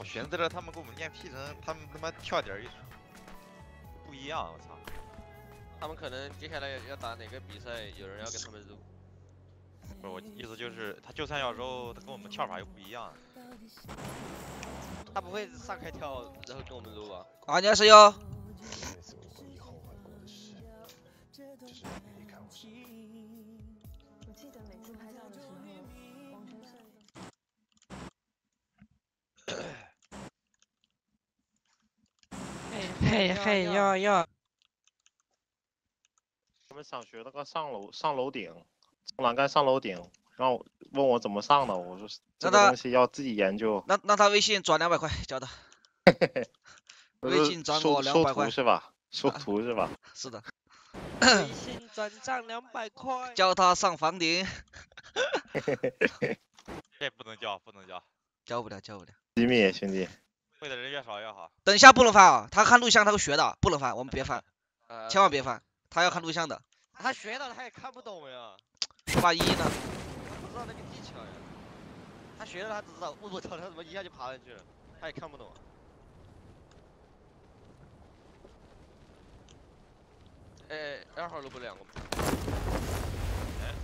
我寻思着他们给我们念 P 成，他们他妈跳点不一样，我操！ 他们可能接下来要打哪个比赛，有人要跟他们撸。 不是我意思就是，他就算要揉，他跟我们跳法又不一样。 他不会上开跳，然后跟我们撸吧？ 안녕하세요。 我记得每次拍照的时候，王晨摄影。 嘿哟。 他们上学那个上楼顶，从栏杆上楼顶，然后问我怎么上的，我说这个东西要自己研究。 让他微信转200块，教他。微信转我200块收图是吧？收图是吧？ 是的。 微信转账200块。 教他上房顶。 这不能教，不能教。 教不了。 机密兄弟。 会的人越少越好。 等一下不能翻啊！他看录像他会学的，不能翻，我们别翻，千万别翻。他要看录像的。 他学到了他也看不懂呀。 811呢？ 他不知道那个技巧呀。他学了他只知道，我操，他怎么一下就爬上去了？他也看不懂。哎，2号楼不是2个吗？ 哎。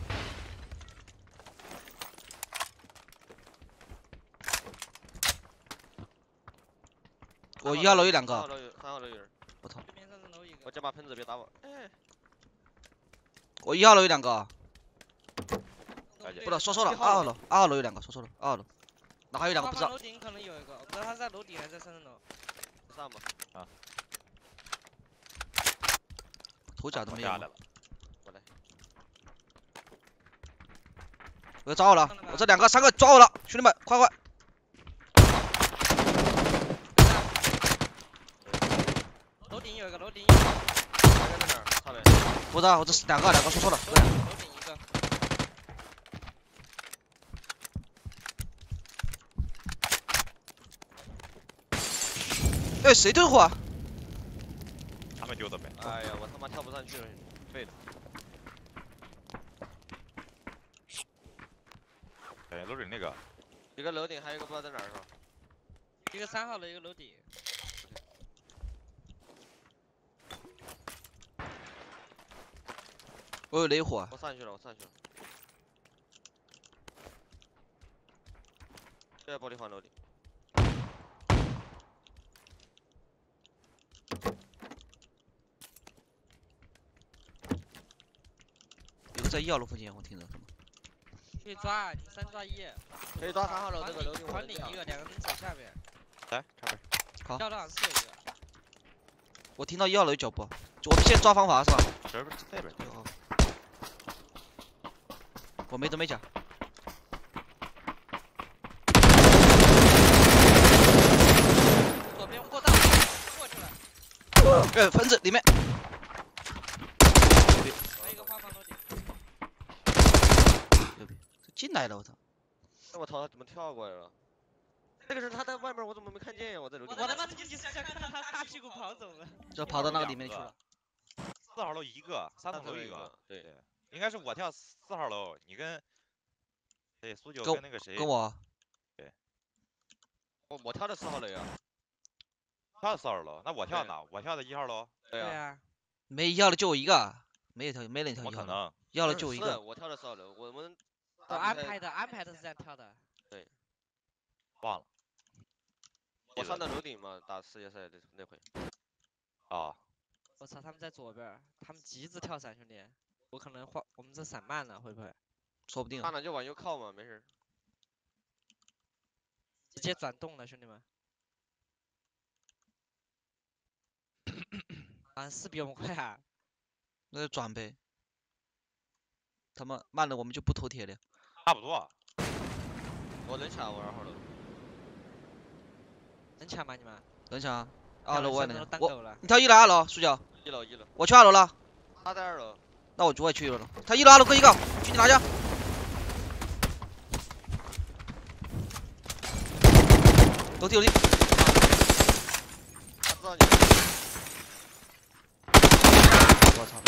我1号楼有2个。 3号楼有人。 我操！ 我这把喷子别打我。哎。 我1号楼有2个。不是，说错了，2号楼，2号楼有2个，说错了，2号楼。那还有2个不知道。 楼顶可能有一个，我不知道他在楼顶还是在3楼。 上吧。 啊。 头甲都没有。 我来。 我要抓我了，我这2个3个抓我了，兄弟们，快！ 楼顶有一个，楼顶。 在哪儿？上来。 不知道，我这是2个说错了。 楼顶一个。 哎，谁退火啊？ 他们丢的呗。 哎呀，我他妈跳不上去了，废了。 哎，楼顶那个。 一个楼顶，还有一个不知道在哪儿是吧？ 一个3号楼，一个楼顶。 我有雷火。 我上去了。就在玻璃环楼顶。 有个在1号楼附近，我听着。 可以抓，你们3抓1。 可以抓3号楼这个楼顶。 环顶一个，2个人走下边。 来，这边。 好。 跳到是有一个。 我听到1号楼有脚步，我们先抓防法是吧？ 这边这边。 我没甲。 左边过道，过去了。 分子里面。 还有一个花房楼顶。 牛逼！进来了，我操！ 我操，他怎么跳过来了？那个人他在外面，我怎么没看见呀？我在楼顶。 我他妈出去是想看到他擦屁股跑走了。 就跑到那个里面去了。 4号楼一个，3号楼一个。 对， 应该是我跳4号楼，你跟。对，苏九跟那个谁？ 跟我。 对。 我跳的4号楼呀。 跳的4号楼，那我跳哪？我跳的1号楼。 对呀。 没1号楼就我一个，没人跳1号楼。 可能。 1号楼就我一个。 我跳的4号楼，我们。 我安排的是这样跳的。 对。 忘了。 我上的楼顶嘛，打世界赛那回。 啊。 我操，他们在左边，他们急着跳伞，兄弟。我可能我们这伞慢了，会不会？ 说不定。 慢了就往右靠嘛，没事。 直接转动了，兄弟们。是比我们快啊。 那就转呗。他们慢了，我们就不头铁了。 差不多。 我能抢我2号楼。 能抢吗你们？ 能抢啊。2号楼我也能。你跳 1 楼2楼，苏九。 1楼。 我去2楼了。 他在2楼。 那我也去1楼了。他1楼2楼各一个，去你拿去。楼梯。 他知道你。 我操！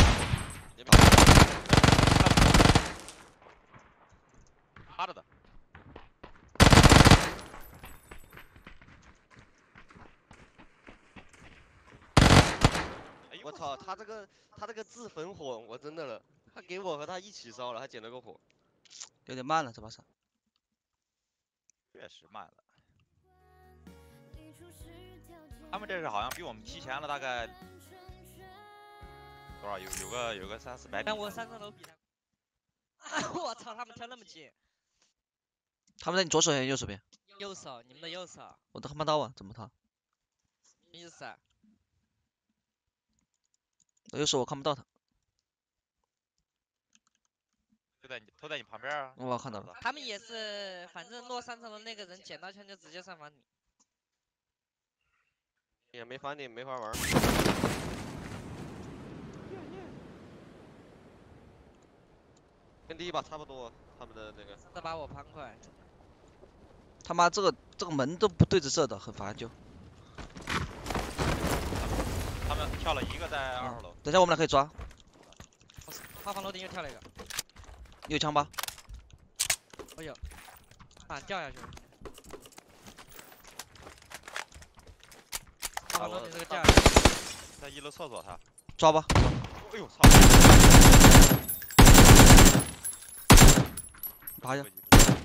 趴着的。 我操，他这个自焚火，我真的了，他给我和他一起烧了，还捡了个火。 有点慢了，这把杀。 确实慢了。他们这是好像比我们提前了大概多少？有个300-400米。 但我3层楼比他，我操，他们跳那么近。 他们在你左手还是右手边？ 右手，你们的右手。 我都看不到啊，怎么逃？ 什么意思啊？ 右手我看不到他。 都在你旁边啊。 我看到了。 他们也是，反正落3层楼那个人捡到枪就直接上房顶。 也没房顶，没法玩。跟第一把差不多，他们的那个。 这把我盘快。 他妈这个门都不对着射的，很烦就。 他们跳了一个在2号楼。 等下我们俩可以抓。 花房楼顶又跳了一个。 你有枪吧？ 我有。啊，掉下去了。花房楼顶这个掉下去。 在1楼厕所他。 抓吧。 哎呦操！ 爬下。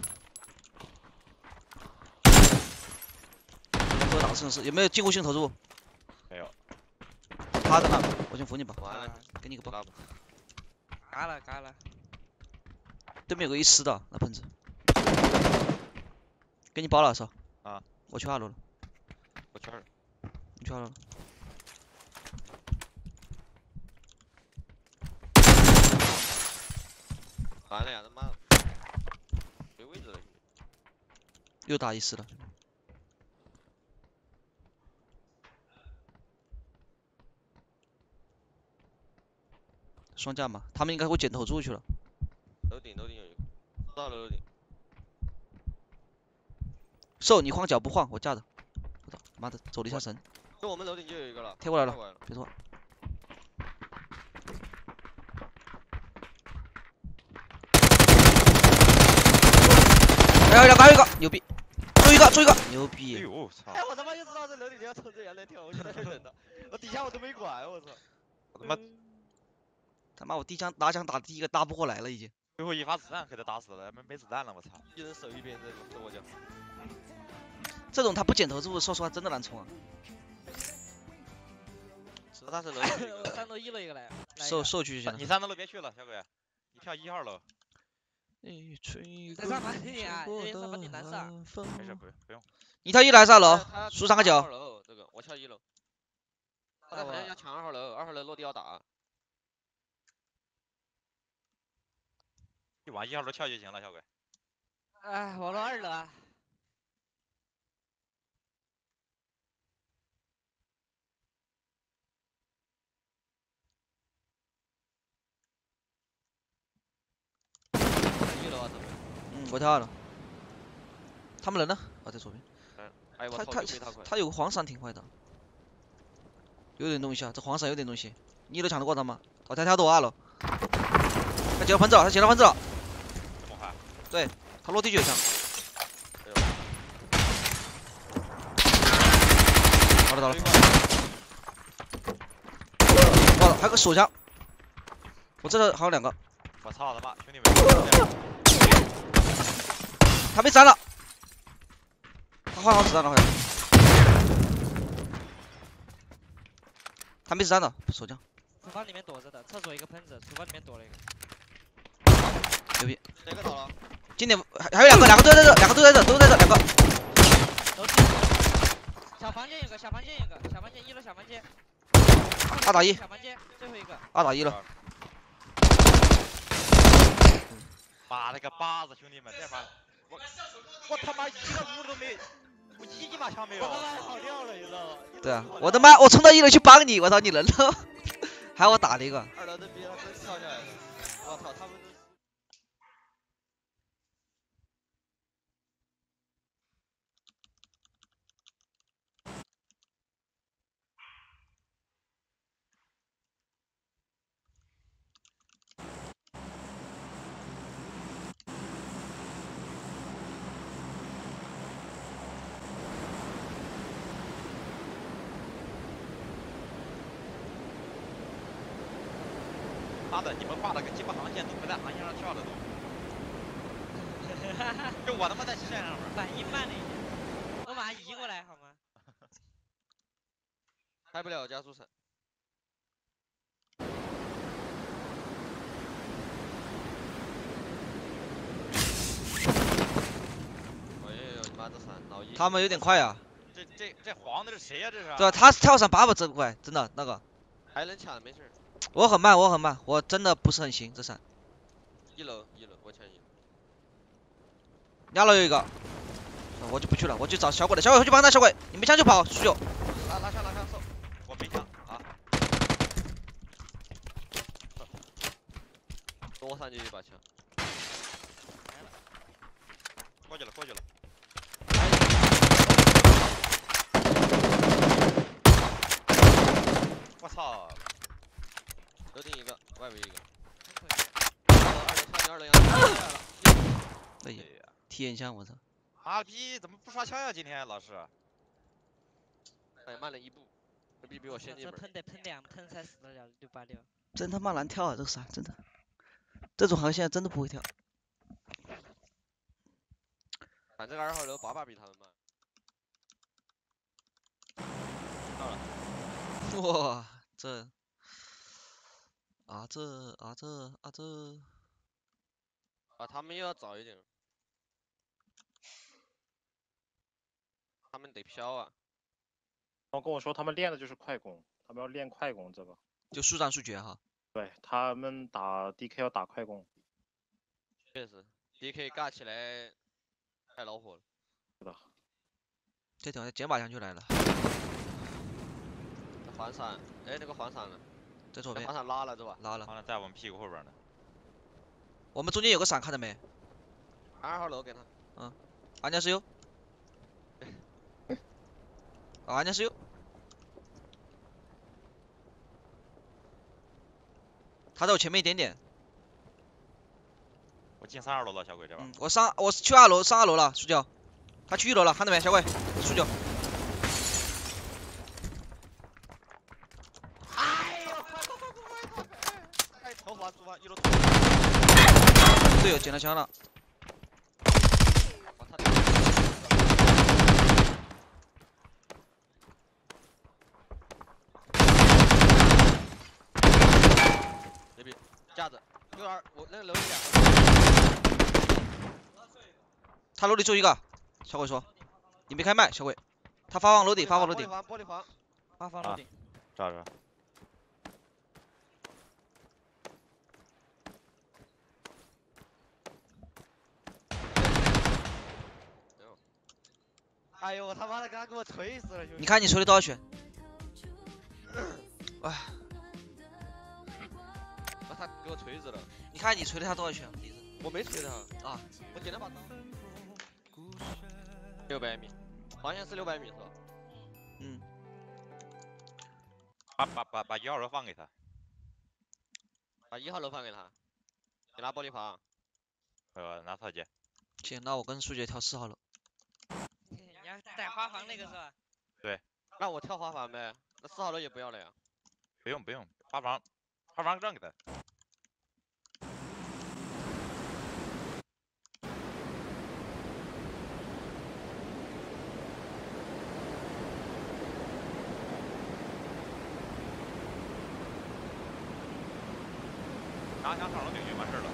多打城市有没有进攻性投入？ 没有。 他在那，我先扶你吧。 完了， 给你个包。 嘎了嘎了。 对面有个110的那喷子。给你包了是吧？ 啊。 我去2楼了。 我去2楼。 你去2楼了。 完了呀，他妈！没位置了。 又打110了。双架嘛，他们应该会捡头柱去了。 楼顶有一个，到了楼顶。 瘦，你晃脚不晃，我架着。我操，妈的，走了一下神。 就我们楼顶就有一个了。 贴过来了，别错。还有2个，还有1个，牛逼！注意一个，牛逼！ 哎呦，操！ 哎，我他妈就知道这楼顶要从这原来跳，我就在这等的，我底下我都没管，我操！ 我他妈他妈我拿枪打第一个打不过来了已经。 最后1发子弹给他打死了，没子弹了，我操！ 一人守一边，这我讲。 这种他不捡头柱，说实话真的难冲啊。 他是楼顶。 我3楼1楼一个来。 瘦去就行。 你3楼别去了，小鬼，你跳1号楼。 在上房顶啊，这边上房顶难上。 没事，不用。 你跳1楼还是2楼？输3个脚。 2楼这个，我跳1楼。他好像要抢2号楼，2号楼落地要打。 你往1号楼跳就行了，小鬼。 哎，我落2楼啊。 1楼啊，这边。 我跳2楼。他们人呢？哦，在左边。 哎，我操， 他有个黄伞挺坏的。有点东西啊，这黄伞有点东西。你都抢得过他吗？哦，他跳到我2楼。他捡到喷子了，他捡到喷子了。 这么快？ 对，他落地就有枪。好了，哇，还有个手枪。我这还有2个。 我操他妈，兄弟们！ 他被删了。他换好子弹了，好像。他没子弹的，手枪。 厨房里面躲着的，厕所一个喷子，厨房里面躲了一个。 牛逼！ 哪个倒了？ 今点还有2个，2个都在这，2个都在这，2个。 小房间有个，小房间1楼小房间。 2打1。 小房间最后一个。 2打1了。 妈了个巴子，兄弟们，这把我他妈1个屋都没，我一把枪没有。 我他妈跑掉了，你知道吗？ 对啊，我的妈，我冲到1楼去帮你，我操，你人呢？还有我打了一个。 2楼那边他真跳下来了，我操，他们都。 妈的，你们画了个鸡巴航线都不在航线上跳了都。就我他妈在线上面。 反应慢了一点，我马上移过来好吗？ 开不了加速伞。哎呦，你妈这伞老一。 他们有点快啊， 这黄的是谁呀？这是？ 对吧？他是跳伞800这么快，真的那个。 还能抢，没事。 我很慢，我很慢，我真的不是很行这伞。 一楼，我抢1楼。 2楼有一个，我就不去了，我去找小鬼了。小鬼回去帮他，小鬼，你没枪就跑，输球。 拉枪，搜。 我没枪啊。 多上去一把枪。 过去了。我操！ 楼顶一个，外面一个。2楼2楼哎呀，体验枪，我操！ 妈逼，怎么不刷枪呀？今天老师。 哎，慢了1步，这比我先进这门。 喷得喷2喷才死得了686。 真他妈难跳啊，这个伞真的，这种航线真的不会跳。 反正2号楼把把比他们慢。 哇，这他们又要早一点。他们得飘啊。 然后跟我说他们练的就是快攻，他们要练快攻这个。 就速战速决哈。 对他们打 DK 要打快攻。 确实 ，DK 尬起来太恼火了。 是的。 这地方捡把枪就来了。 黄伞，哎，那个黄伞呢？ 在左边。 黄伞拉了是吧？ 拉了。 完了，在我们屁股后边呢。 我们中间有个伞，看到没 2号楼给他。 安家石油。安家石油。他在我前面一点点。 我进32楼了，小鬼这把。 我去2楼，上2楼了，输球。他去1楼了，看到没，小鬼，输球。 哎呦，快！哎，头滑出发，1楼。 队友捡了枪了。 我操！这边架子，62，我那个楼里他楼里就一个，小鬼说，你没开麦，小鬼，他发放楼顶，发放楼顶， 玻璃房， 发放楼顶。 找着。 哎呦，我他妈的刚刚给我锤死了，兄弟！ 你看你锤了多少血？哎， 他给我锤死了。 你看你锤了他多少血？ 我没锤他啊， 我捡了把刀。600米，好像是600米是吧？ 嗯。 把1号楼放给他。 把1号楼放给他。你拿玻璃房。 拿套姐。 行，那我跟苏姐跳4号楼。 你要带花房那个是吧？ 对。 那我跳花房呗，那4号楼也不要了呀。 不用，花房让给他。拿枪上楼顶就完事了。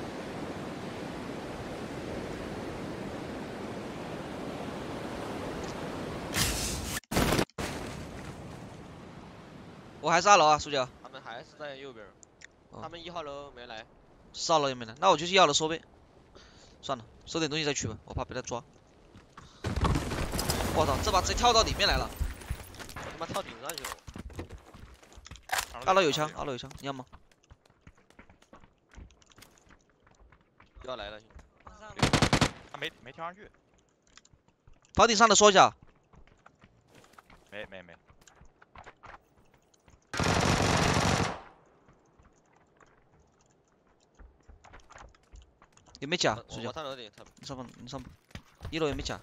我还是2楼啊，苏姐。 他们还是在右边， 哦、 他们1号楼没来 ，4号楼也没来，那我就去1号楼收呗。算了，收点东西再去吧，我怕被他抓。我操，这把直接跳到里面来了。 我他妈跳顶上去了。 2楼有枪，2楼有枪，你要吗？ 要来了， 他没跳上去。 房顶上的说一下。 没。 有没甲？苏姐。 我上楼顶， 你上吧，1楼有没甲？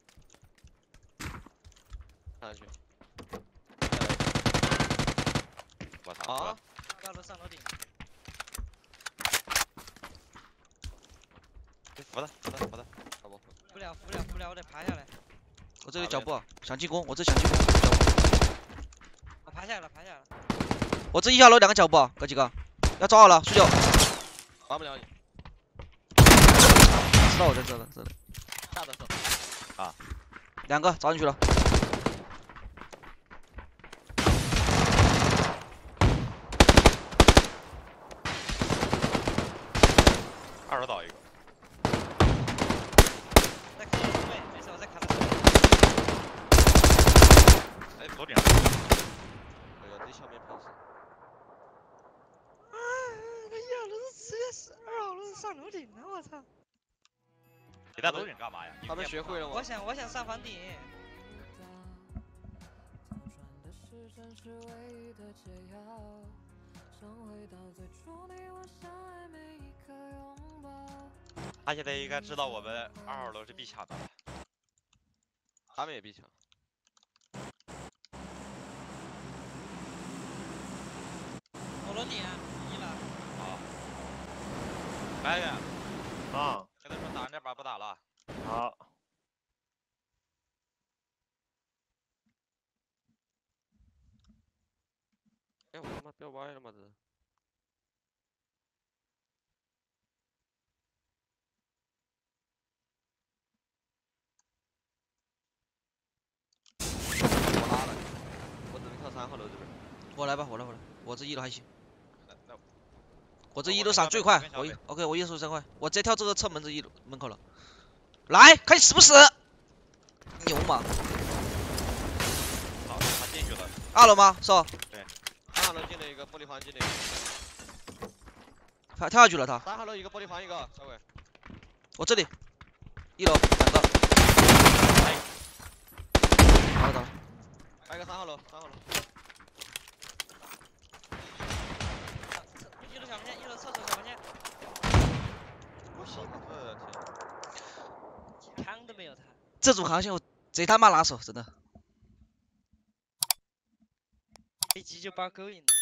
上去。 啊， 2楼上楼顶。 扶的， 好不？ 扶了，我得爬下来。 我这里脚步啊，想进攻，我这想进攻，脚步。 我爬下来了。 我这1号楼2个脚步啊，哥几个，要找好了，睡觉。 打不了你， 知道我在这了，这里下的时候。 2个找进去了。 2楼倒一个， 再砍了对，没事，我再砍了。 哎，楼顶。 哎呀，这小面盘是。 那1号楼是直接是2号楼上楼顶了，我操！ 你在楼顶干嘛呀？ 他们学会了吗？ 我想上房顶。 他现在应该知道我们2号楼是必抢的了。 他们也必抢。 我楼顶啊，1了。 啊。白远， 啊， 跟他说打那把不打了。 好。 哎，我他妈标歪了吗？这。我拉了，我只能跳3号楼这边。 我来吧，我来，我这1楼还行。 那我这我 1楼上最快跟小，北 OK，我1楼3快，我直接跳这个侧门这1楼门口了。来，看你死不死？牛嘛好，他进去了。 ？2楼吗？是吧？ 3号楼进了一个玻璃环，进了一个。 他跳下去了他。 3号楼一个玻璃环一个，小伟。 我这里1楼2个。打了。 还有一个3号楼，3号楼。 1楼小房间，1楼厕所小房间， 不行，我天。 枪都没有他。 这组航线我贼他妈拿手，真的。 一击就把勾引了。